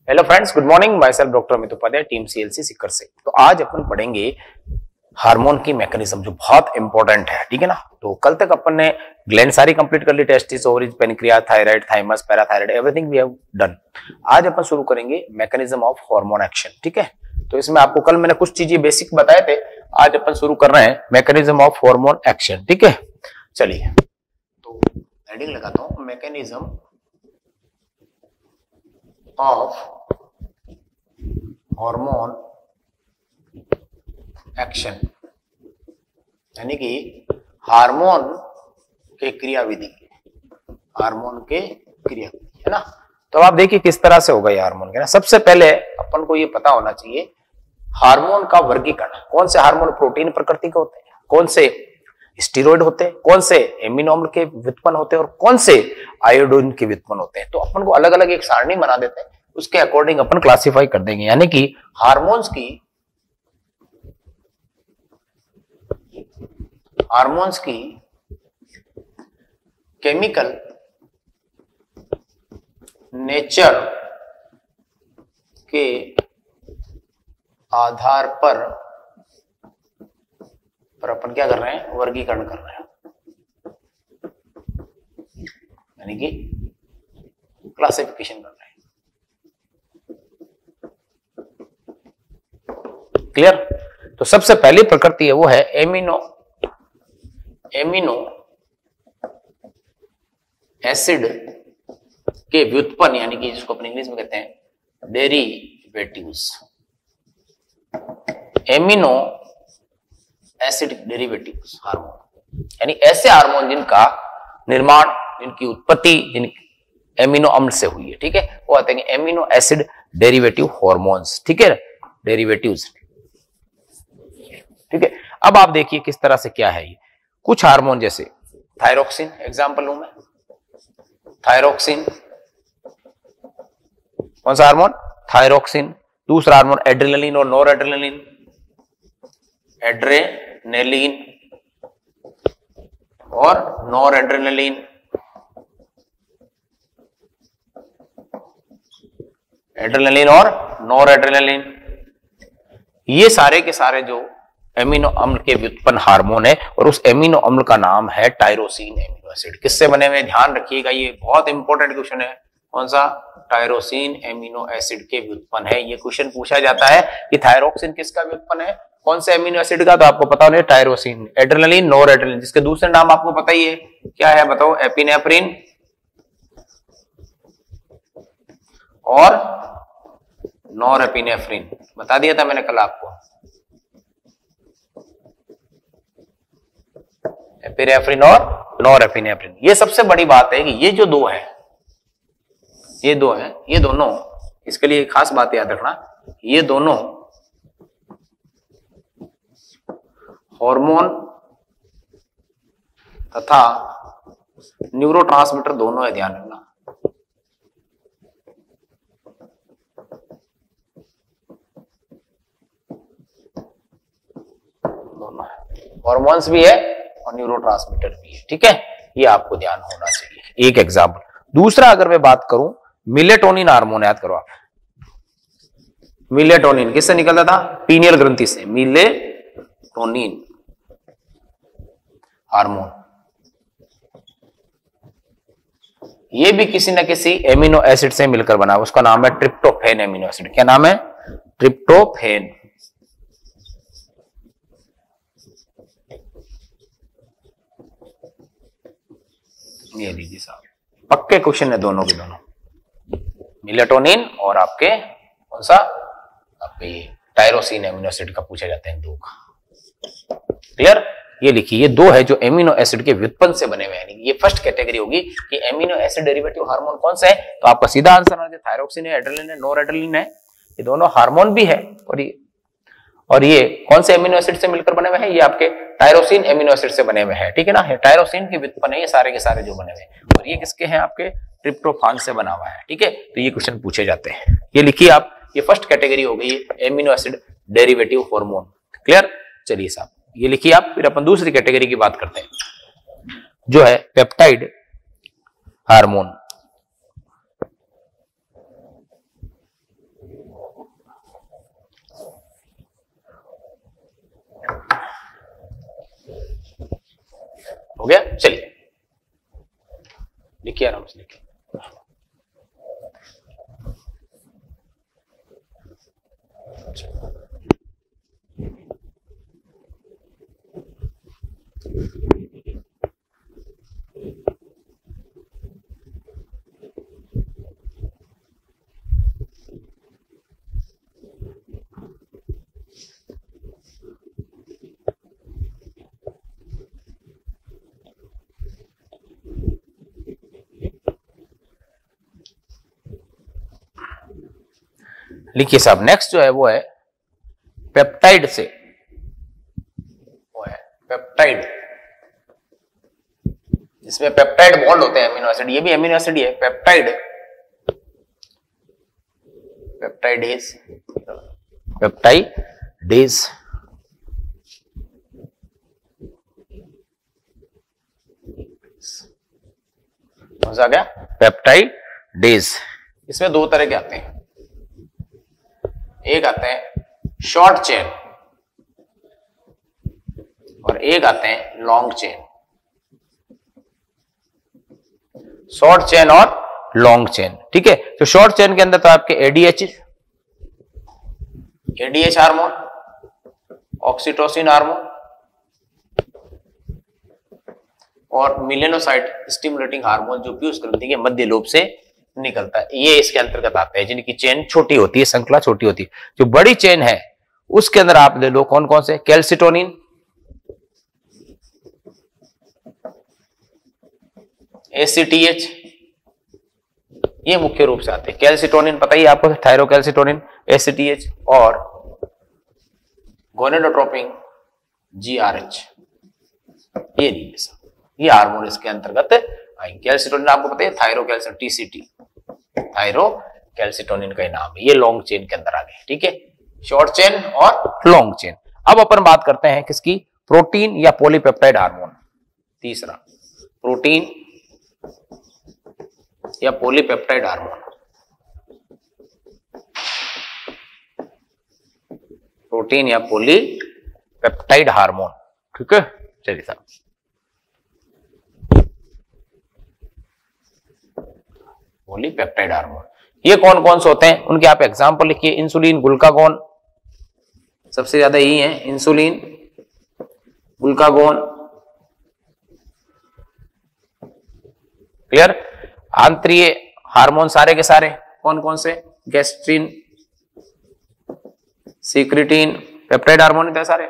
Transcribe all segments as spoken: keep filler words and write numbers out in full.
Hello friends, good morning. Myself doctor Amit Upadhyay, team CLC Sikar से। तो आज अपन पढ़ेंगे हार्मोन की मैकेनिज्म, जो बहुत इंपॉर्टेंट है, ठीक है ना। तो कल तक अपन ने ग्लैंड सारी कंप्लीट कर ली, testis, ovaries, pancreas, thyroid, thymus, parathyroid, everything we have done. आज अपन शुरू करेंगे मैकेनिज्म ऑफ हार्मोन एक्शन, ठीक है। तो इसमें आपको कल मैंने कुछ चीजें बेसिक बताए थे, आज अपन शुरू कर रहे हैं मैकेनिज्म ऑफ हार्मोन एक्शन, ठीक है। चलिए, तो हेडिंग लगाता हूं, मैकेनिज्म ऑफ हार्मोन एक्शन, यानी कि हार्मोन के क्रियाविधि, हार्मोन के क्रियाविधि, है ना। तो आप देखिए किस तरह से होगा ये हार्मोन के ना। सबसे पहले अपन को ये पता होना चाहिए हार्मोन का वर्गीकरण, कौन से हार्मोन प्रोटीन प्रकृति के होते हैं, कौन से स्टेरॉइड होते हैं, कौन से एमिनो अम्ल के व्युत्पन्न होते हैं और कौन से आयोडीन के व्युत्पन्न होते हैं। तो अपन को अलग अलग एक सारणी बना देते हैं, उसके अकॉर्डिंग अपन क्लासिफाई कर देंगे। यानी कि हार्मोन्स की हार्मोन्स की केमिकल नेचर के आधार पर पर अपन क्या कर रहे हैं, वर्गीकरण कर रहे हैं, यानी कि क्लासिफिकेशन कर रहे हैं। क्लियर। तो सबसे पहली प्रकृति है वो है एमिनो एमिनो एसिड के व्युत्पन्न, यानी कि जिसको अपन इंग्लिश में कहते हैं derivatives, amino acid derivatives hormone, यानी ऐसे हार्मोन जिनका निर्माण, जिनकी उत्पत्ति जिन एमिनो अम्ल से हुई है, ठीक है, वो आते हैं एमिनो एसिड डेरिवेटिव हार्मोन्स, ठीक है, डेरिवेटिव्स, ठीक है। अब आप देखिए किस तरह से क्या है ये। कुछ हार्मोन जैसे थायरोक्सिन, एग्जांपल लूं मैं, थायरोक्सिन कौन सा हार्मोन, थायरोक्सिन। दूसरा हार्मोन एड्रेनलिन और नॉर एड्रेनलिन, एड्रेनलिन और नॉर एड्रेनलिन, एड्रेनलिन और नॉर एड्रेनलिन, ये सारे के सारे जो एमिनो अम्ल के व्युत्पन्न हार्मोन है, और उस एमिनो अम्ल का नाम है टायरोसिन एमिनो एसिड। किससे बने हुए, ध्यान रखिएगा, ये बहुत इंपॉर्टेंट क्वेश्चन है। कौन सा, टायरोसिन एमिनो एसिड के व्युत्पन्न है। ये क्वेश्चन पूछा जाता है कि थायरोक्सिन किसका व्युत्पन्न है, कौन से एमिनो एसिड का, तो आपको पता होना है टायरोसिन। एड्रेनलिन, नॉर एड्रेनलिन, जिसके दूसरे नाम आपको पता ही है, क्या है बताओ, एपिनेफ्रिन और नॉर एपिनेफ्रिन, बता दिया था मैंने कल आपको। एपिनेफ्रिन और नॉर एपिनेफ्रिन, ये सबसे बड़ी बात है कि ये जो दो है, ये दो है, ये दोनों, इसके लिए खास बात याद रखना, ये दोनों हार्मोन तथा न्यूरोट्रांसमीटर दोनों है, ध्यान रखना। दोनों है, हार्मोन्स भी है और न्यूरोट्रांसमीटर भी है, ठीक है, ये आपको ध्यान होना चाहिए। एक एग्जांपल। दूसरा अगर मैं बात करूं, मिलेटोनिन हार्मोन, याद करो आप, मिलेटोनिन किससे निकलता था, पीनियल ग्रंथि से, मिलेटोनिन हार्मोन, ये भी किसी न किसी एमिनो एसिड से मिलकर बना, उसका नाम है ट्रिप्टोफेन एमिनो एसिड। क्या नाम है, ट्रिप्टोफेन। ये लीजिए साहब, पक्के क्वेश्चन है दोनों के दोनों, मिलेटोनिन और आपके कौन सा, आपके ये टायरोसिन एमिनो एसिड का पूछा जाता है, दो का। क्लियर। ये लिखिए, ये दो है जो एमिनो एसिड के व्युत्पन्न से बने हुए हैं। ये फर्स्ट कैटेगरी होगी कि एमिनो एसिड डेरिवेटिव हार्मोन कौन सा है, तो आपका सीधा आंसर आ जाए थायरोक्सिन है, एड्रेनलिन है, नॉर एड्रेनलिन है। ये दोनों हार्मोन भी है, और ये और ये कौन से एमिनो एसिड से मिलकर बने हुए हैं, ये आपके टायरोसिन एमिनो एसिड से बने हुए हैं, ठीक है ना। टायरोसिन के व्युत्पन्न है ये सारे के सारे जो बने हुए हैं, और ये किसके हैं, आपके ट्रिप्टोफान से बना हुआ है, ठीक है। तो ये क्वेश्चन पूछे जाते हैं। ये लिखिए आप, ये फर्स्ट कैटेगरी हो गई amino acid derivative hormone. Clear. चलिए साहब, ये लिखिए आप, फिर अपन दूसरी कैटेगरी की बात करते हैं, जो है पेप्टाइड हार्मोन। हो गया, चलिए लिखिए आराम से लिखिए। लिखिए साहब, नेक्स्ट जो है वो है पेप्टाइड से, वो है पेप्टाइड, जिसमें पेप्टाइड बॉन्ड होते हैं अमीनो एसिड, ये भी अमीनो एसिड ही है। पेप्टाइड, पेप्टाइडेज, पेप्टाइडेज समझ आ गया, पेप्टाइडेज। इसमें दो तरह के आते हैं, एक आते हैं शॉर्ट चेन और एक आते हैं लॉन्ग चेन। शॉर्ट चेन और लॉन्ग चेन, ठीक है। तो शॉर्ट चेन के अंदर तो आपके ADH, ADH hormone, oxytocin hormone और मिलेनोसाइट स्टिमुलेटिंग हार्मोन जो पीयूष ग्रंथि के मध्य लोब से निकलता है, ये इसके अंतर्गत आते हैं, जिनकी चेन छोटी होती है, श्रृंखला छोटी होती है। जो बड़ी चेन है उसके अंदर आप ले लो कौन कौन से, कैल्सिटोनिन, एसीटीएच, ये मुख्य रूप से आते हैं। कैल्सिटोनिन पता ही आपको, थायरोकैल्सिटोनिन, एसीटीएच और गोनेडोट्रोपिन, जीआरएच, ये नहीं, ये हार्मोन इसके अंतर्गत आएंगे। कैल्सिटोनिन आपको पता है, थायरोकैल्सिटोनिन, टीसीटी, थायरोकैल्सिटोनिन का नाम है। ये लॉन्ग चेन के अंदर आ गए, ठीक है, शॉर्ट चेन और लॉन्ग चेन। अब अपन बात करते हैं किसकी, प्रोटीन या पॉलीपेप्टाइड हार्मोन। तीसरा, प्रोटीन या पॉलीपेप्टाइड हार्मोन, प्रोटीन या पॉलीपेप्टाइड हार्मोन, ठीक है। चलिए साहब, पॉलीपेप्टाइड हार्मोन ये कौन कौन से होते हैं, उनके आप एग्जांपल लिखिए। इंसुलिन, ग्लूकागोन, सबसे ज्यादा यही है, इंसुलिन, ग्लूकागोन, क्लियर। आंतरीय हार्मोन सारे के सारे कौन कौन से, गैस्ट्रिन, सीक्रेटिन, पेप्टाइड हार्मोन है सारे।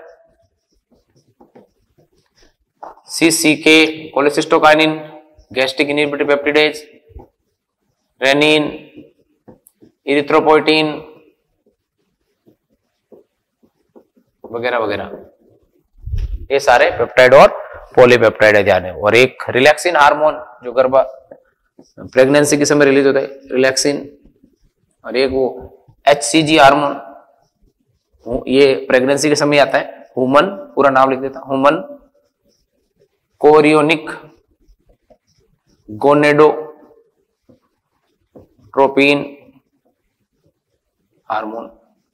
CCK, cholecystokinin, gastric inhibitory peptidase, renin, erythropoietin वगैरह वगैरह, ये सारे पेप्टाइड और पॉलीपेप्टाइड है, ध्यान है। और एक रिलैक्सिन हार्मोन जो गर्भ प्रेगनेंसी के समय रिलीज होता है, रिलैक्सिन। और एक वो एचसीजी हार्मोन, ये प्रेगनेंसी के समय आता है। ह्यूमन, पूरा नाम लिख देता, ह्यूमन कोरियोनिक गोनेडोट्रोपिन हार्मोन,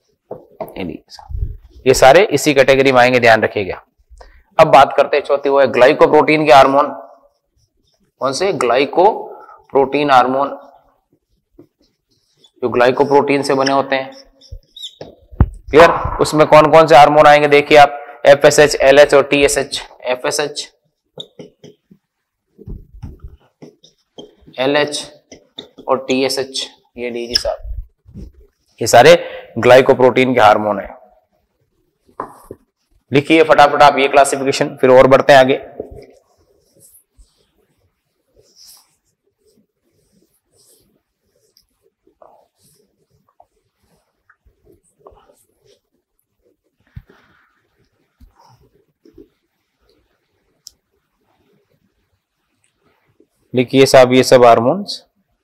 ये सारे इसी कैटेगरी में आएंगे, ध्यान रखिएगा। अब बात करते हैं चौथी, वो है ग्लाइकोप्रोटीन के हार्मोन। कौन से, ग्लाइकोप्रोटीन हार्मोन, जो ग्लाइकोप्रोटीन से बने होते हैं, क्लियर। उसमें कौन कौन से हार्मोन आएंगे देखिए आप, एफएसएच, एलएच और टीएसएच। एफएसएच, एलएच और टीएसएच, ये लीजिए साहब, ये सारे ग्लाइकोप्रोटीन के हार्मोन है। लिखिए फटाफट आप ये क्लासिफिकेशन, फिर और बढ़ते हैं आगे। लिखिए साहब ये सब हार्मोन्स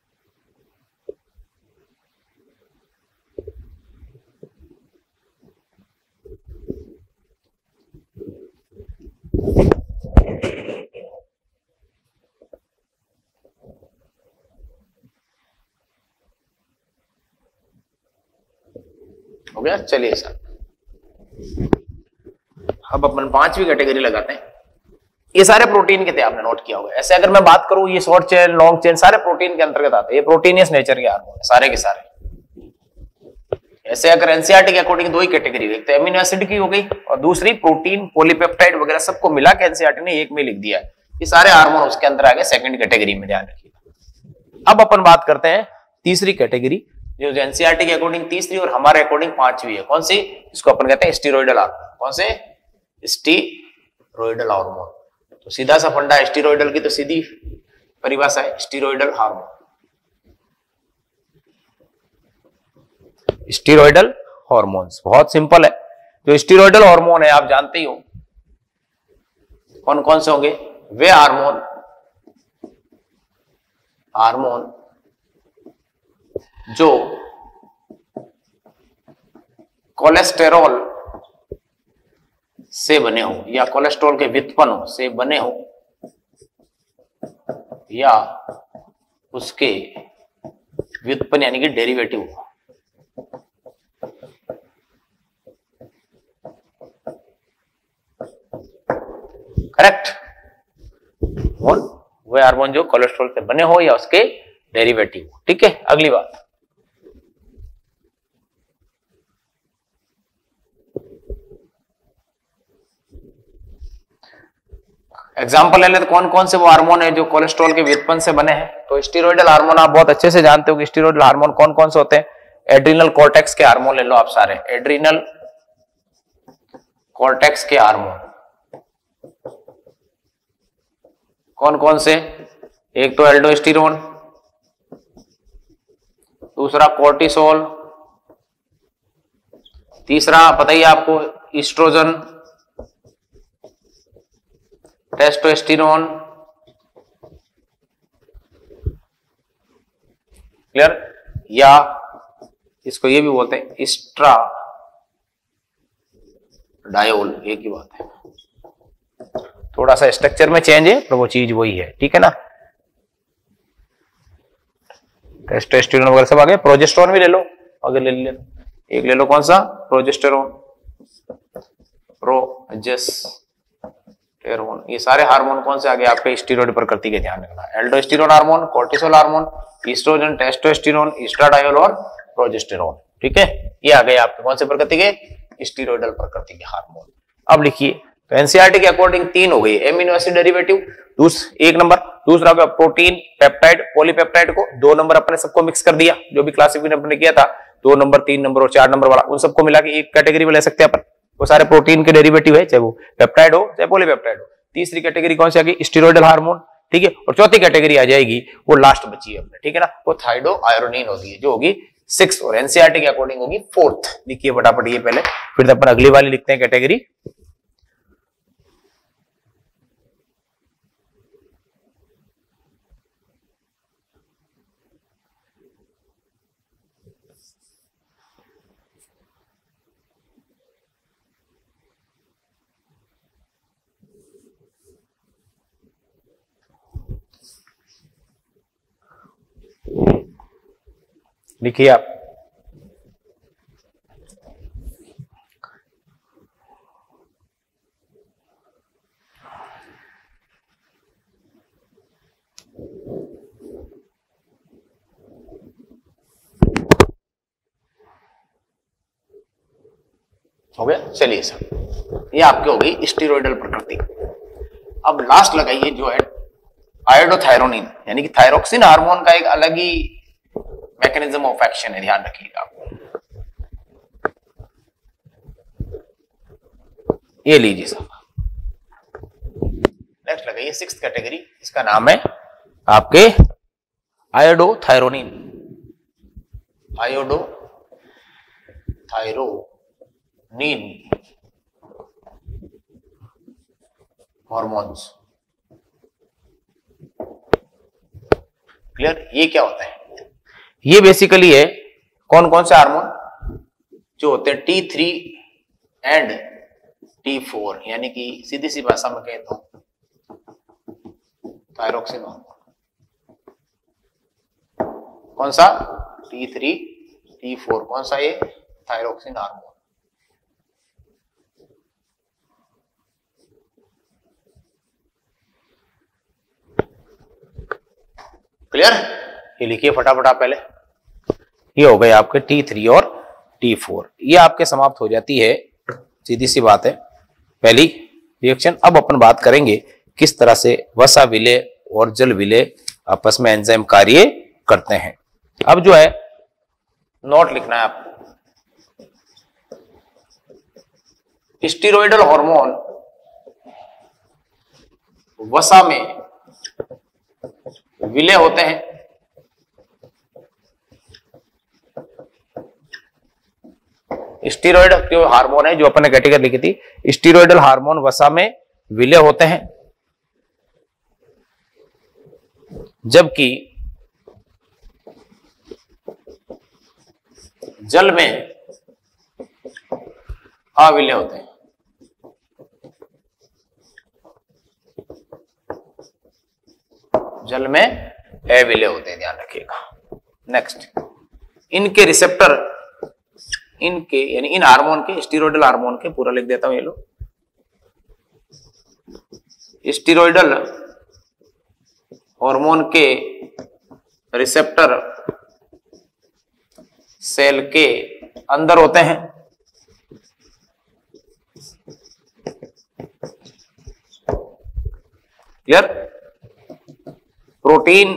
हो गया। चलिए सर, अब अपन पांचवी कैटेगरी लगाते हैं, ये सारे प्रोटीन के थे, आपने नोट किया होगा। ऐसे अगर मैं बात करूं, ये शॉर्ट चेन, लॉन्ग चेन सारे प्रोटीन के अंतर्गत आते हैं, ये प्रोटीनियस नेचर के हार्मोन है सारे के सारे। ऐसे अगर एनसीईआरटी के अकॉर्डिंग दो ही कैटेगरी हुई, एक तो एमिनो एसिड की हो गई और दूसरी प्रोटीन, पॉलीपेप्टाइड वगैरह सबको मिला के एनसीईआरटी ने एक में लिख दिया। ये सारे हार्मोन उसके अंदर आ गए सेकंड कैटेगरी में, ध्यान रखिएगा। अब अपन बात करते हैं तीसरी कैटेगरी, जो एनसीईआरटी के अकॉर्डिंग तीसरी और हमारे अकॉर्डिंग पांचवी है। कौन सी? इसको अपन कहते हैं स्टेरॉइडल हार्मोन। कौन से? Steroidal hormone. तो सीधा सा फंडा, स्टेरॉइडल की तो सीधी परिभाषा है स्टेरॉइडल हार्मोन। स्टेरॉइडल हार्मोन्स बहुत सिंपल है। जो स्टेरॉइडल हार्मोन है आप जानते ही हो कौन कौन से होंगे। वे हार्मोन हार्मोन जो कोलेस्टेरॉल से बने हो या कोलेस्ट्रॉल के व्युत्पन्न से बने हो या उसके व्युत्पन्न यानी कि डेरिवेटिव हो। करेक्ट। वे हार्मोन जो कोलेस्ट्रॉल से बने हो या उसके डेरिवेटिव हो। ठीक है, अगली बात, एग्जाम्पल ले लेते कौन कौन से वो हार्मोन है जो कोलेस्ट्रॉल के व्युत्पन्न से बने हैं। तो स्टेरॉइडल हार्मोन आप बहुत अच्छे से जानते हो कि स्टेरॉइडल हार्मोन कौन कौन से होते हैं। एड्रिनल कॉर्टेक्स के हार्मोन ले लो आप सारे, एड्रिनल कॉर्टेक्स के हार्मोन कौन कौन से? एक तो एल्डोस्टेरोन, दूसरा कोर्टिसोल, तीसरा पता ही आपको ईस्ट्रोजन, टेस्टोस्टेरोन। क्लियर? या इसको ये भी बोलते हैं एस्ट्राडायोल, एक ही बात है, थोड़ा सा स्ट्रक्चर में चेंज है पर वो चीज वही है। ठीक है ना। टेस्टोस्टेरोन वगैरह सब आ गए। प्रोजेस्टेरोन भी ले लो, अगर ले ले एक ले लो, कौन सा? Progesterone, progesterone. ये सारे हार्मोन कौन से आ गए आपके स्टेरॉइड प्रकृति के, ध्यान रखना। Aldosterone hormone, cortisol hormone, oestrogen, testosterone, oestradiol और प्रोजेस्टेरोन। ठीक है, ये आ गए आपके कौन से प्रकृति के? स्टेरॉइडल प्रकृति के हार्मोन। अब लिखिए, तो एनसीईआरटी के अकॉर्डिंग तीन हो गई, एमिनो एसिड डेरिवेटिव एक नंबर, दूसरा हो प्रोटीन, पेप्टाइड, पॉलीपेप्टाइड को दो नंबर अपने सबको मिक्स कर दिया, जो भी क्लासिफिकेशन अपने किया था दो नंबर, तीन नंबर और चार नंबर वाला, उन सबको मिला के एक कैटेगरी में ले सकते हैं अपन। वो सारे प्रोटीन के डेरिवेटिव है, चाहे वो पेप्टाइड हो चाहे पॉलीपेप्टाइड हो। तीसरी कैटेगरी कौन सी आ गई? Steroidal hormone. ठीक है, और चौथी कैटेगरी आ जाएगी, वो लास्ट बची है अपने, ठीक है ना, वो थायडो आयोडीन होगी, जो होगी सिक्स और एनसीईआरटी के अकॉर्डिंग होगी फोर्थ। लिखिए फटाफट ये पहले, फिर अपन अगली वाली लिखते हैं कैटेगरी। लिखिए आप, हो गया। चलिए सर, ये आपके हो गई स्टेरॉइडल प्रकृति। अब लास्ट लगाइए जो है आयोडोथायरोनिन, यानी कि थायरोक्सिन हार्मोन का एक अलग ही मैकेनिज्म ऑफ एक्शन है, ध्यान रखिएगा आप। ये लीजिए सर, नेक्स्ट लगाइए सिक्स्थ कैटेगरी, इसका नाम है आपके आयोडोथायरोनिन, आयोडोथायरोनिन हॉर्मोन्स। क्लियर? ये क्या होता है? ये बेसिकली है कौन कौन से हार्मोन जो होते हैं T three and T four, यानी कि सीधी सी भाषा में कहता हूं थायरोक्सिन हार्मोन। कौन सा? T three T four. कौन सा? ये थायरोक्सिन हार्मोन। क्लियर? ये लिखिए फटाफट आप पहले। ये हो गए आपके टी थ्री और टी फोर, ये आपके समाप्त हो जाती है, सीधी सी बात है पहली रिएक्शन। अब अपन बात करेंगे किस तरह से वसा विलेय और जल विलेय आपस में एंजाइम कार्य करते हैं। अब जो है नोट लिखना है आपको, स्टीरॉयडल हार्मोन वसा में विलेय होते हैं, स्टीरॉयड जो हार्मोन है, जो अपन ने कैटेगरी लिखी थी, स्टीरॉयडल हार्मोन वसा में विलेय होते हैं, जबकि जल में अविलेय होते हैं। जल में अविलेय होते हैं, ध्यान रखिएगा। नेक्स्ट, इनके रिसेप्टर, इनके यानी इन हार्मोन के, स्टीरॉयडल हार्मोन के, पूरा लिख देता हूं ये लो, स्टीरॉयडल हार्मोन के रिसेप्टर सेल के अंदर होते हैं, clear? Protein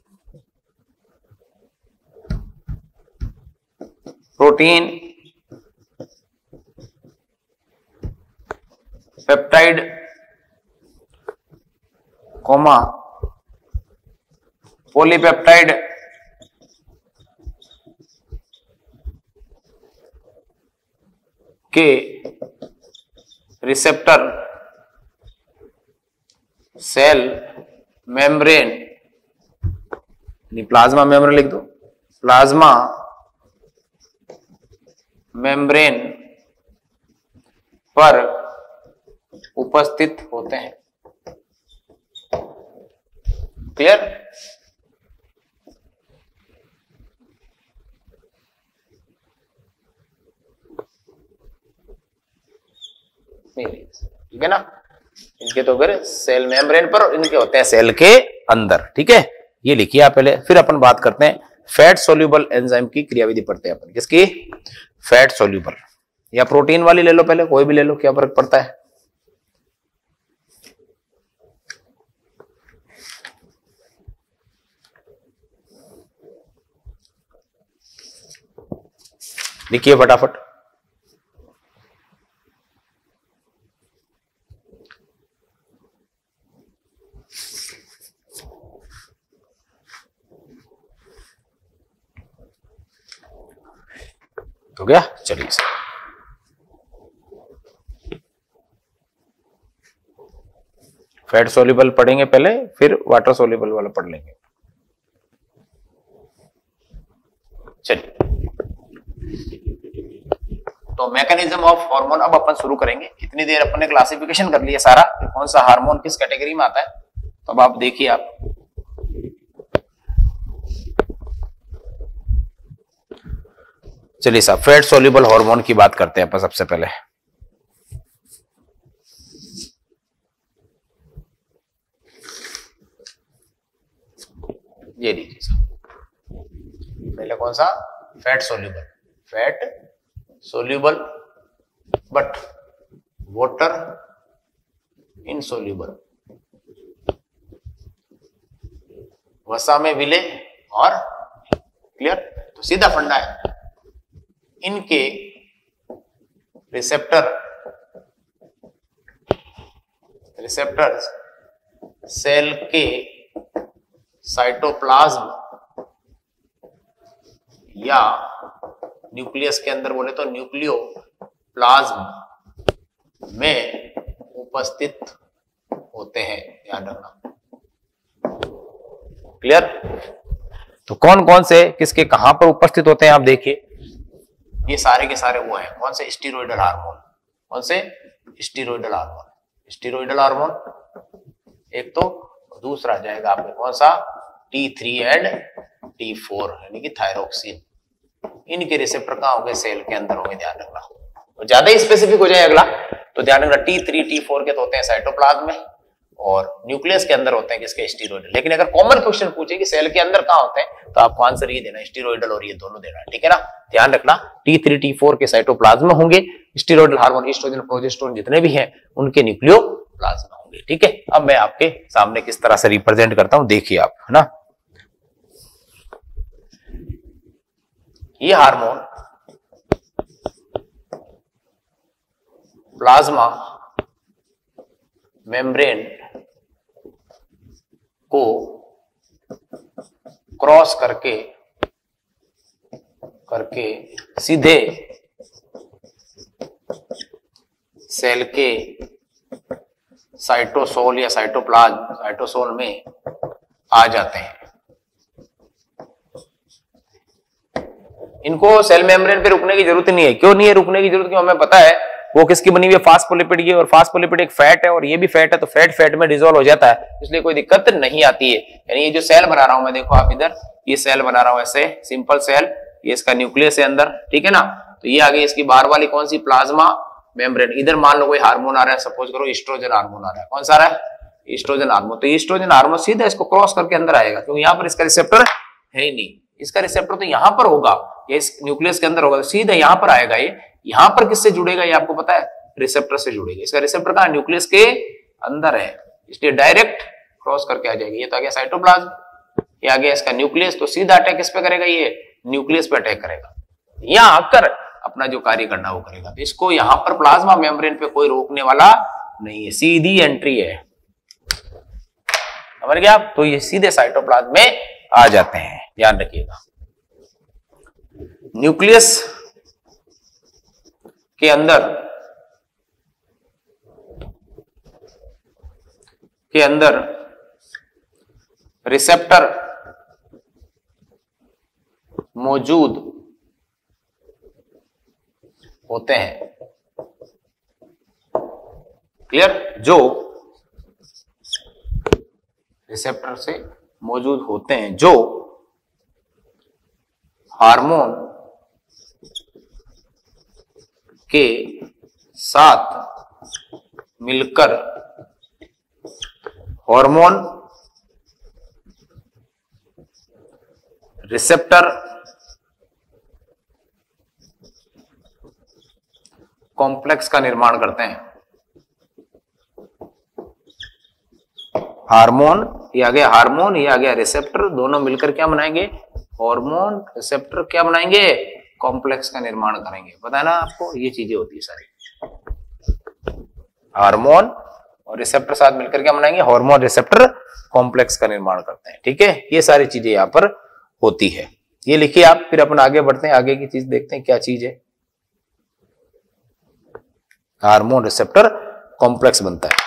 protein peptide comma polypeptide के receptor cell membrane, plasma membrane लिख दो, प्लाज्मा मेम्ब्रेन पर उपस्थित होते हैं, क्लियर? ठीक है ना? इनके तो फिर सेल मेम्ब्रेन पर और इनके होते हैं सेल के अंदर, ठीक है? ये लिखिए आप पहले, फिर अपन बात करते हैं फैट सोल्यूबल एंजाइम की क्रियाविधि पढ़ते हैं अपन। किसकी? फैट सोल्यूबल, या प्रोटीन वाली ले लो पहले, कोई भी ले लो, क्या फर्क पड़ता है। लिखिए फटाफट। हो गया? चलिए, फैट सोल्यूबल पढ़ेंगे पहले, फिर वाटर सोल्यूबल वाला पढ़ लेंगे। चलिए, तो मैकेनिज्म ऑफ हार्मोन अब अपन शुरू करेंगे। इतनी देर अपन ने क्लासिफिकेशन कर लिया सारा, कौन सा हार्मोन किस कैटेगरी में आता है। तो अब आप देखिए, आप चलिए साहब, फैट सोल्यूबल हार्मोन की बात करते हैं अपन सबसे पहले। ये लीजिए साहब, पहले कौन सा? Fat soluble, fat soluble but water insoluble, वसा में विलेय और, क्लियर? तो सीधा फंडा है, इनके रिसेप्टर रिसेप्टर सेल के साइटोप्लाज्म या न्यूक्लियस के अंदर बोले तो न्यूक्लियोप्लाज्म में उपस्थित होते हैं, ध्यान रखना, क्लियर? तो कौन कौन से किसके कहां पर उपस्थित होते हैं आप देखिए, ये सारे के सारे वो हैं, कौन से? Steroidal hormone. कौन से? Steroidal hormone. स्टीरॉयडल हार्मोन एक तो, दूसरा जाएगा आपके कौन सा? T three and T four, यानी कि थायरोक्सिन। इनके रिसेप्टर कहां होंगे? सेल के अंदर होंगे, ध्यान रखना। तो ज्यादा ही स्पेसिफिक हो जाए अगला, तो ध्यान रखना टी थ्री टी फोर के तो होते हैं साइटोप्लाज्म में, और न्यूक्लियस के अंदर होते हैं किसके, स्टीरोइडल। लेकिन अगर कॉमन क्वेश्चन पूछे कि सेल के अंदर कहां होते हैं तो आपको आंसर ये देना, स्टीरोइडल और ये दोनों देना है, ठीक है ना। ध्यान रखना टी थ्री टी फोर के साइटोप्लाज्म होंगे, स्टीरोइडल हार्मोन ईस्ट्रोजन प्रोजेस्टेरोन जितने भी हैं उनके न्यूक्लियोप्लाज्म होंगे, ठीक है। अब मैं आपके सामने किस तरह से रिप्रेजेंट करता हूं देखिए आप, है ना। ये हार्मोन प्लाज्मा मेम्ब्रेन को क्रॉस करके करके सीधे सेल के साइटोसोल या साइटोप्लाज्म साइटोसोल में आ जाते हैं। इनको सेल मेम्ब्रेन पे रुकने की जरूरत नहीं है। क्यों नहीं है रुकने की जरूरत? क्यों हमें पता है वो किसकी बनी हुई है, फास्फोलिपिड की, और फास्फोलिपिड एक फैट है और ये भी फैट है, तो फैट फैट में डिसॉल्व हो जाता है, इसलिए कोई दिक्कत नहीं आती है। यानी ये जो सेल बना रहा हूं मैं, देखो आप इधर ये सेल बना रहा हूं ऐसे सिंपल सेल, ये इसका न्यूक्लियस है अंदर, ठीक है ना। तो ये आगे इसकी बाहर वाली कौन सी, प्लाज्मा मेम्ब्रेन। इधर मान लो कोई हार्मोन आ रहा है, सपोज करो ईस्ट्रोजन हार्मोन आ रहा है, कौन सा आ रहा है, ईस्ट्रोजन हार्मोन। तो ईस्ट्रोजन हार्मोन सीधा इसको क्रॉस करके अंदर आएगा, क्योंकि यहाँ पर इसका रिसेप्टर है ही नहीं। इसका रिसेप्टर तो यहाँ पर होगा, ये इस न्यूक्लियस के अंदर होगा, तो सीधा यहाँ पर आएगा। ये यहाँ पर किससे जुड़ेगा ये आपको पता है, रिसेप्टर से जुड़ेगा। इसका रिसेप्टर कहाँ, न्यूक्लियस के अंदर है, इसलिए डायरेक्ट क्रॉस करके आ जाएगा। ये तो आ गया साइटोप्लाज्म, ये आ गया इसका न्यूक्लियस, तो सीधा अटैक किस पे करेगा, ये न्यूक्लियस पे अटैक करेगा। यहाँ आकर अपना जो कार्य करना वो करेगा। तो इसको यहाँ पर प्लाज्मा मेम्ब्रेन पे कोई रोकने वाला नहीं है, सीधी एंट्री है, समझ गए आप। तो ये सीधे साइटोप्लाज्म में आ जाते हैं, ध्यान रखिएगा। न्यूक्लियस के अंदर के अंदर रिसेप्टर मौजूद होते हैं, क्लियर, जो रिसेप्टर से मौजूद होते हैं जो हार्मोन के साथ मिलकर हार्मोन रिसेप्टर कॉम्प्लेक्स का निर्माण करते हैं। हार्मोन, ये आ गया हार्मोन, ये आ गया रिसेप्टर, दोनों मिलकर क्या बनाएंगे, हार्मोन रिसेप्टर क्या बनाएंगे, कॉम्प्लेक्स का निर्माण करेंगे। पता है ना आपको, ये चीजें होती है सारी। हार्मोन और रिसेप्टर साथ मिलकर क्या बनाएंगे, हार्मोन रिसेप्टर कॉम्प्लेक्स का निर्माण करते हैं, ठीक है। ये सारी चीजें यहां पर होती है, ये लिखिए आप, फिर अपन आगे बढ़ते हैं, आगे की चीज देखते हैं क्या चीज है। हार्मोन रिसेप्टर कॉम्प्लेक्स बनता है।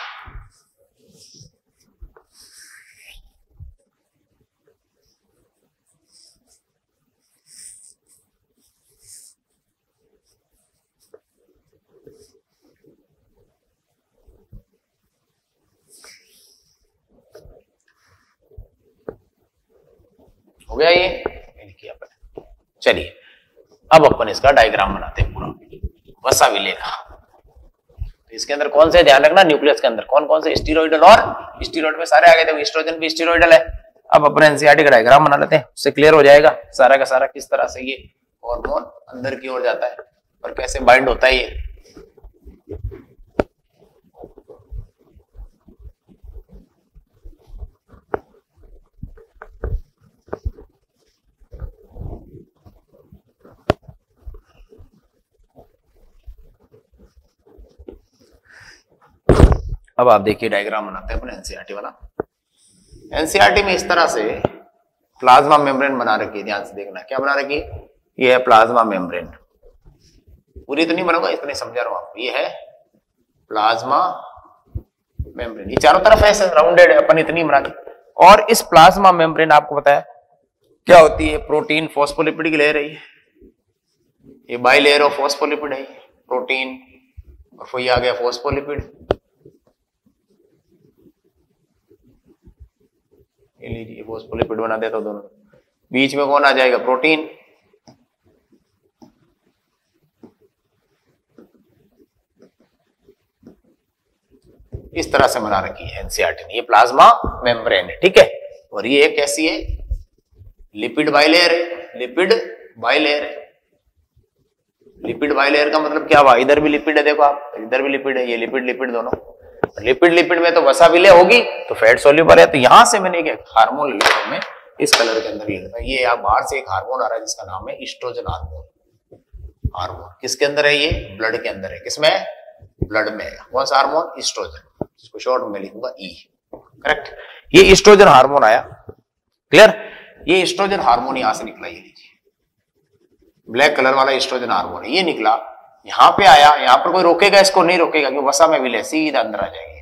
हो गया ये, लिखिए अपन। चलिए अब अपन इसका डायग्राम बनाते हैं पूरा, वसा विलेगा। तो इसके अंदर कौन से, ध्यान रखना, न्यूक्लियस के अंदर कौन कौन से, स्टीरोइडल और स्टीरोइड में सारे आ गए थे, ईस्ट्रोजन भी स्टीरोइडल है। अब अपन एनसीईआरटी का डायग्राम बना लेते हैं, उससे क्लियर हो जाएगा सारा का सारा किस तरह से ये हार्मोन अंदर की ओर जाता है और कैसे बाइंड होता है ये। अब आप देखिए डायग्राम बनाते हैं अपन एनसीईआरटी वाला। एनसीईआरटी में इस तरह से प्लाज्मा मेम्ब्रेन बना रखी है, ध्यान से देखना क्या बना रखी है, ये है प्लाज्मा मेम्ब्रेन। पूरी तो नहीं बनूंगा, इतने समझा रहा हूं आपको, ये है प्लाज्मा मेम्ब्रेन, ये चारों तरफ ऐसे राउंडेड है, अपन इतनी बना दी। और इस प्लाज्मा मेम्ब्रेन आपको पता है क्या होती है, प्रोटीन फॉस्फोलिपिड की लेयर है, ये बाई लेयर ऑफ फॉस्फोलिपिड है, प्रोटीन और फिर आ गया फॉस्फोलिपिड। ये लीजिए फॉस्फोलिपिड बना देता हूं दोनों, बीच में कौन आ जाएगा, प्रोटीन। इस तरह से बना रखी है एनसीईआरटी ने। ये प्लाज्मा मेम्ब्रेन है, ठीक है। और ये एक कैसी है, लिपिड बाइलेयर है, लिपिड बाइलेयर है। लिपिड बाइलेयर का मतलब क्या हुआ, इधर भी लिपिड है, देखो आप, इधर भी लिपिड है, ये लिपिड लिपिड दोनों। लिपिड लिपिड में तो वसा विलय होगी तो फैट सोल्यूबल है। तो यहां से मैंने एक हार्मोन ले लिया, मैं इस कलर के अंदर ले लेता हूं। ये आप बाहर से एक हार्मोन आ रहा है जिसका नाम है ईस्ट्रोजन हार्मोन। हार्मोन किसके अंदर है, ये ब्लड के अंदर है। किसमें, ब्लड में। कौन सा हार्मोन, ईस्ट्रोजन, जिसको शॉर्ट में लिखूंगा ई, करेक्ट। ये ईस्ट्रोजन हार्मोन आया, क्लियर। ये ईस्ट्रोजन हार्मोन यहां से निकला, ये लीजिए ब्लैक कलर वाला ईस्ट्रोजन हार्मोन है, ये निकला, यहां पे आया। यहां पर कोई रोकेगा इसको, नहीं रोकेगा, क्योंकि वसा में विलय, सीधा अंदर आ जाएगी।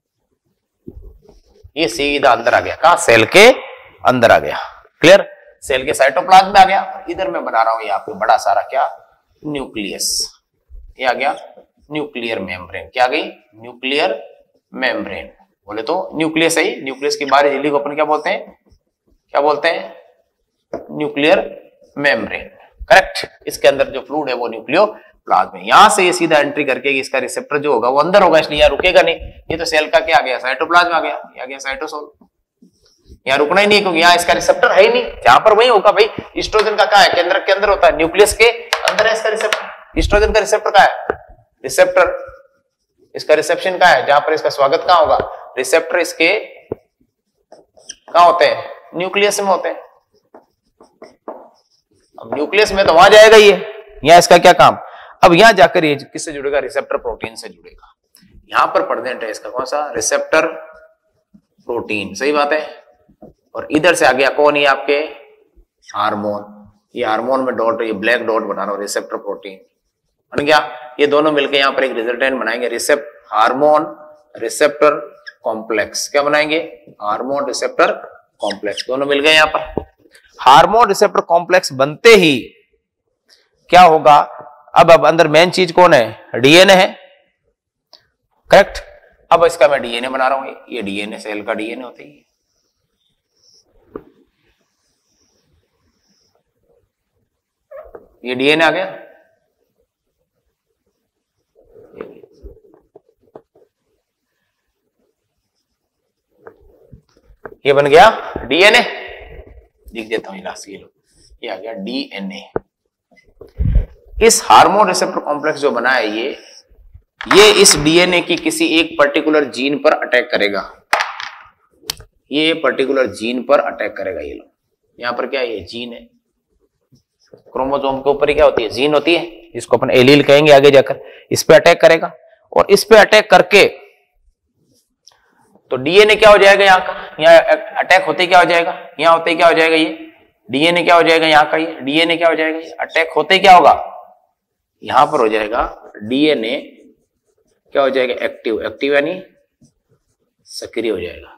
ये सीधा अंदर आ गया, कहां, सेल के अंदर आ गया, क्लियर। सेल के साइटोप्लाज्म में आ गया। इधर मैं बना रहा हूं ये आपको बड़ा सारा क्या, न्यूक्लियस। ये आ गया न्यूक्लियर मेम्ब्रेन। क्या गई, न्यूक्लियर मेम्ब्रेन। बोले तो न्यूक्लियस है। न्यूक्लियस की बाहरी झिल्ली को अपन क्या बोलते हैं, क्या बोलते हैं, न्यूक्लियर मेम्ब्रेन, करेक्ट। इसके अंदर जो फ्लूइड है वो न्यूक्लियो प्लाज्म है। यहां से ये सीधा एंट्री करके इसका रिसेप्टर जो होगा वो अंदर होगा, इसलिए यहां रुकेगा नहीं। ये तो सेल का क्या आ गया, साइटोप्लाज्म आ गया, ये आ गया साइटोसोल। यहां रुकना ही नहीं, क्योंकि यहां इसका रिसेप्टर है ही नहीं। जहां पर वही होगा भाई, ईस्ट्रोजन का क्या है, केंद्र के अंदर होता है, न्यूक्लियस के अंदर है इसका रिसेप्टर। ईस्ट्रोजन का रिसेप्टर क्या है, रिसेप्टर। इसका रिसेप्शन क्या है, जहां पर इसका स्वागत कहां होगा, रिसेप्टर इसके कहां होते हैं, न्यूक्लियस में होते हैं। अब न्यूक्लियस में तो वहां जाएगा ये, यहां इसका क्या काम। अब यहां जाकर ये किससे जुड़ेगा, रिसेप्टर प्रोटीन से जुड़ेगा। यहां पर प्रेजेंट है इसका कौन सा, रिसेप्टर प्रोटीन, सही बात है। और इधर से आ गया कौन, ये आपके हार्मोन। ये हार्मोन में डॉट, ये ब्लैक डॉट बना रहा हूं, रिसेप्टर प्रोटीन बन गया। ये दोनों मिलकर यहां पर एक रिजल्टेंट बनाएंगे, रिसेप्ट हार्मोन रिसेप्टर कॉम्प्लेक्स। क्या बनाएंगे, हार्मोन रिसेप्टर कॉम्प्लेक्स। दोनों मिल गए यहां पर। हार्मोन रिसेप्टर कॉम्प्लेक्स बनते ही क्या होगा, अब अब अंदर मेन चीज कौन है, डीएनए है, करेक्ट। अब इसका मैं डीएनए बना रहा हूं, ये डीएनए सेल का डीएनए होता है। ये डीएनए आ गया, ये बन गया डीएनए। लिख देता हूं ये लो, ये आ गया डीएनए। इस हार्मोन रिसेप्टर कॉम्प्लेक्स जो बना है ये ये इस डीएनए की किसी एक पर्टिकुलर जीन पर अटैक करेगा। ये पर्टिकुलर जीन पर अटैक करेगा। ये लो, यहां पर क्या है, ये जीन है। क्रोमोसोम के ऊपर क्या होती है, जीन होती है, जिसको अपन एलील कहेंगे आगे जाकर। इस पे अटैक करेगा और इस पे अटैक करके तो डीएनए क्या हो जाएगा, यहाँ का, यहाँ अटैक होते क्या हो जाएगा, यहाँ होते क्या हो जाएगा, ये डीएनए क्या हो जाएगा, यहाँ का ये डीएनए क्या हो जाएगा, ये अटैक होते क्या होगा, यहां पर हो जाएगा डीएनए क्या हो जाएगा, एक्टिव। एक्टिव यानी सक्रिय हो जाएगा।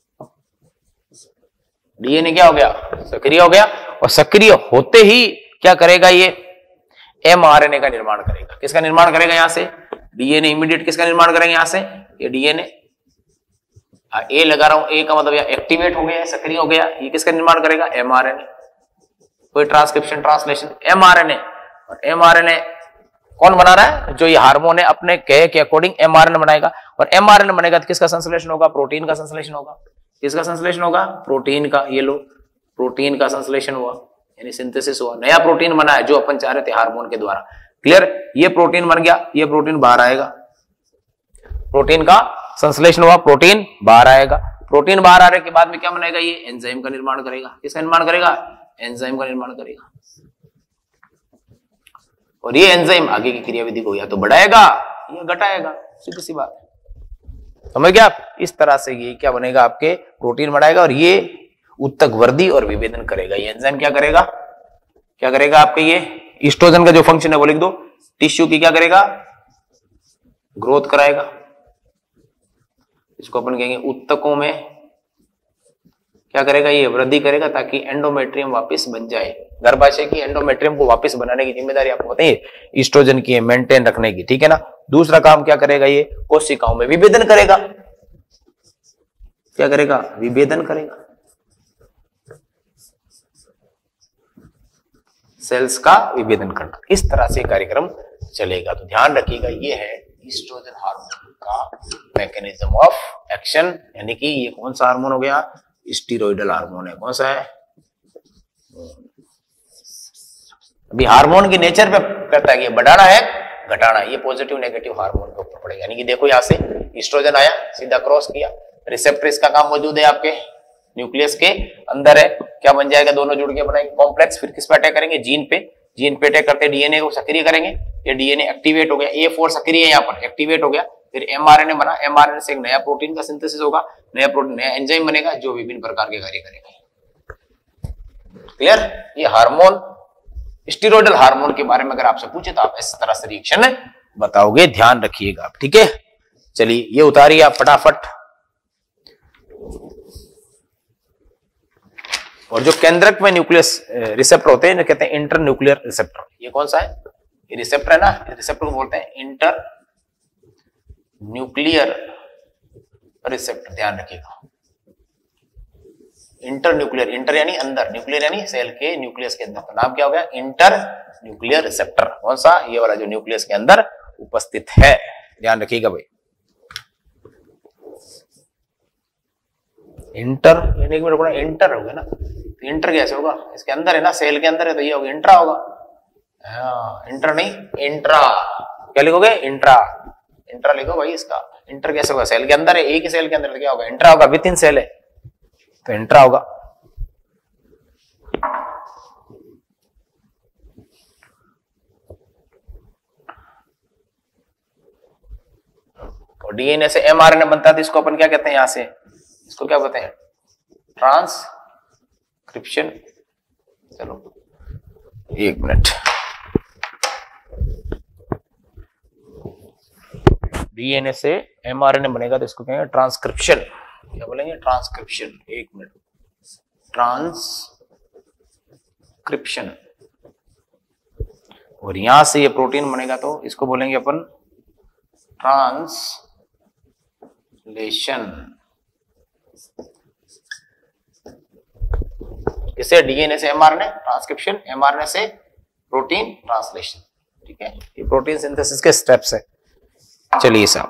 डीएनए क्या हो गया, सक्रिय हो गया। और सक्रिय होते ही क्या करेगा, ये एमआरएनए का निर्माण करेगा। किसका निर्माण करेगा, यहां से डीएनए इमीडिएट किसका निर्माण करेंगे, यहां से ये डीएनए। ए लगा रहा हूं, ए का मतलब यह एक्टिवेट हो गया, सक्रिय हो गया। ये किसका निर्माण करेगा, एमआरएनए। कोई ट्रांसक्रिप्शन ट्रांसलेशन, एमआरएनए। और एमआरएनए कौन बना रहा है, जो ये हार्मोन है अपने कहे के अकॉर्डिंग एमआरएनए बनाएगा। और एमआरएनए बनेगा तो किसका संश्लेषण होगा, प्रोटीन का संश्लेषण होगा। किसका संश्लेषण होगा, प्रोटीन का। ये लो, प्रोटीन का संश्लेषण हुआ, यानी सिंथेसिस हुआ, नया प्रोटीन बना है जो अपन चाह रहे थे हार्मोन के द्वारा। क्लियर, ये प्रोटीन बन गया, ये प्रोटीन बाहर आएगा। प्रोटीन का संश्लेषण हुआ, प्रोटीन बाहर आएगा। प्रोटीन बाहर आने के बाद में क्या बनेगा, ये एंजाइम का निर्माण करेगा। किसका निर्माण करेगा, एंजाइम का निर्माण करेगा। और ये एंजाइम आगे की क्रियाविधि को या तो बढ़ाएगा या घटाएगा, सीधी सी बात है। समझ गया आप। इस तरह से ये क्या बनेगा, आपके प्रोटीन बढ़ाएगा और ये उत्तक वर्धी और विभेदन करेगा। ये एंजाइम क्या करेगा, क्या करेगा आपके, ये ईस्ट्रोजन का जो फंक्शन है वो लिख दो, टिश्यू की क्या करेगा, ग्रोथ कराएगा। इसको अपन कहेंगे उत्तकों में क्या करेगा, ये वृद्धि करेगा ताकि एंडोमेट्रियम वापस बन जाए। गर्भाशय की एंडोमेट्रियम को वापस बनाने की जिम्मेदारी आपको बताइए ईस्ट्रोजन की है, मेंटेन रखने की, ठीक है ना। दूसरा काम क्या करेगा, ये कोशिकाओं में विभेदन करेगा। क्या करेगा, विभेदन करेगा, सेल्स का विभेदन करना। इस तरह से कार्यक्रम चलेगा। तो ध्यान रखिएगा, ये है ईस्ट्रोजन हार्मोन। का मैकेनिज्म ऑफ एक्शन, यानी कि ये कौन सा हार्मोन हो गया, स्टीरॉयडल हार्मोन है। कौन सा है? अभी हार्मोन की नेचर पे करता है कि बढ़ाना है घटाना, ये पॉजिटिव नेगेटिव हार्मोन के ऊपर पड़ेगा। यानी कि देखो यहां से एस्ट्रोजन आया, सीधा क्रॉस किया, रिसेप्टर इसका काम मौजूद है आपके न्यूक्लियस के अंदर है, क्या बन जाएगा, दोनों जुड़ के बनाएंगे कॉम्प्लेक्स। फिर किस पे अटैक करेंगे? जीन पे। जीन पे अटैक करते डीएनए को सक्रिय करेंगे, ये डीएनए एक्टिवेट हो गया, ए फोर सक्रिय है यहाँ पर, एक्टिवेट हो गया। फिर एमआरएनए बना, एमआरएनए से एक नया प्रोटीन का सिंथेसिस होगा, नया प्रोटीन नया एंजाइम बनेगा जो विभिन्न प्रकार के कार्य करेगा। क्लियर? ये हार्मोन, स्टीरॉयडल हार्मोन के बारे में अगर आपसे पूछे तो आप इस तरह से रिएक्शन बताओगे, ध्यान रखिएगा आप। ठीक है, चलिए ये उतारिए आप फटाफट। और जो केंद्रक में न्यूक्लियस रिसेप्टर होते हैं, जो कहते हैं इंटर न्यूक्लियर रिसेप्टर, ये कौन सा है? ये रिसेप्टर है ना, रिसेप्टर को बोलते हैं इंटर न्यूक्लियर रिसेप्टर। ध्यान रखिएगा, इंटर न्यूक्लियर, इंटर यानी अंदर, न्यूक्लियर यानी सेल के न्यूक्लियस के अंदर, नाम क्या हो गया? Inter nuclear receptor. कौन सा? ये वाला जो न्यूक्लियस के अंदर उपस्थित है। ध्यान रखिएगा भाई। इंटर यानी कि इंटर हो गया ना, तो इंटर कैसे होगा? इसके अंदर है ना, सेल के अंदर है, तो ये होगा इंट्रा होगा। हाँ, इंटर नहीं इंट्रा। क्या लिखोगे? इंट्रा। इंट्रा लिखो भाई इसका। इंटर कैसे होगा? सेल के अंदर है, एक ही सेल के अंदर, तो क्या होगा? इंट्रा होगा, विद इन सेल है तो इंट्रा होगा। और डीएनए से एमआरएनए बनता है, तो इसको अपन क्या कहते हैं? यहां से इसको क्या बोलते हैं? ट्रांसक्रिप्शन। चलो एक मिनट, डीएनए से एमआरएनए बनेगा तो इसको कहेंगे ट्रांसक्रिप्शन। क्या बोलेंगे? ट्रांसक्रिप्शन। एक मिनट, ट्रांसक्रिप्शन। और यहां से ये प्रोटीन बनेगा तो इसको बोलेंगे अपन ट्रांसलेशन। इसे डीएनए से एमआरएनए ट्रांसक्रिप्शन, एमआरएनए से प्रोटीन ट्रांसलेशन। ठीक है, ये प्रोटीन सिंथेसिस के स्टेप्स है। चलिए साहब,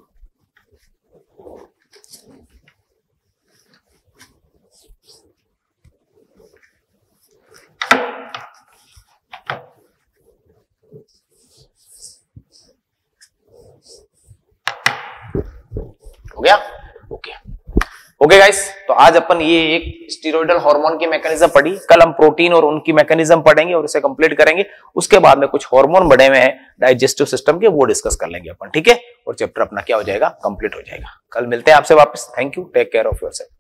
हो गया? ओके ओके गाइस, तो आज अपन ये एक स्टीरॉयडल हार्मोन की मैकेनिज्म पढ़ी। कल हम प्रोटीन और उनकी मैकेनिज्म पढ़ेंगे और उसे कंप्लीट करेंगे। उसके बाद में कुछ हार्मोन बढ़े हुए हैं डाइजेस्टिव सिस्टम के, वो डिस्कस कर लेंगे अपन। ठीक है, और चैप्टर अपना क्या हो जाएगा? कंप्लीट हो जाएगा। कल मिलते हैं आपसे वापस। Thank you, take care of yourself.